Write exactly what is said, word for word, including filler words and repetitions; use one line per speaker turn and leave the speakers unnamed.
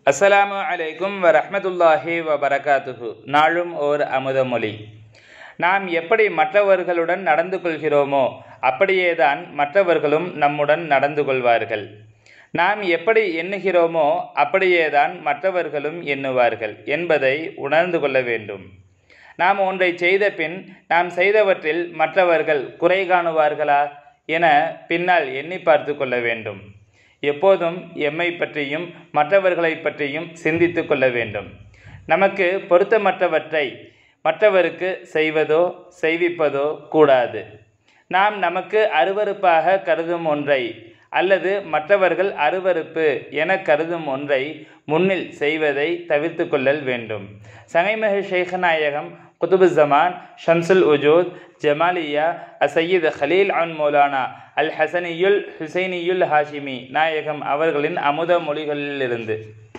அஸ்ஸலாமு அலைக்கும் வரஹ்மத்துல்லாஹி வபரகாத்துஹு. நாளும் ஓர் அமுதமொழி. நாம் எப்படி மற்றவர்களுடன் நடந்து கொள்கிறோமோ அப்படியேதான் மற்றவர்களும் நம்முடன் நடந்து கொள்வார்கள். நாம் எப்படி எண்ணுகிறோமோ அப்படியேதான் மற்றவர்களும் எண்ணுவார்கள் என்பதை உணர்ந்து கொள்ள வேண்டும். நாம் ஒன்றை செய்த பின் நாம் செய்தவற்றில் மற்றவர்கள் குறை காணுவார்களா என பின்னால் எண்ணி பார்த்து கொள்ள வேண்டும். எப்போதும் எம்மை பற்றியும் மற்றவர்களை பற்றியும் சிந்தித்து கொள்ள வேண்டும். நமக்கு பொருத்தமற்றவற்றை மற்றவருக்கு செய்வதோ செய்விப்பதோ கூடாது. நாம் நமக்கு அருவருப்பாக கருதும் ஒன்றை அல்லது மற்றவர்கள் அருவருப்பு என கருதும் ஒன்றை முன்னில் செய்வதை தவிர்த்து கொள்ளல் வேண்டும். சங்கைமிகு ஷேக் நாயகம் குதுபுஸ்ஸமான் ஷம்சுல் உஜூத் ஜமாலியா அசையீத் ஹலீல் அன் மௌலானா அல் ஹசனியுல் ஹுசைனியுல் ஹாஷிமி நாயகம் அவர்களின் அமுத மொழிகளிலிருந்து.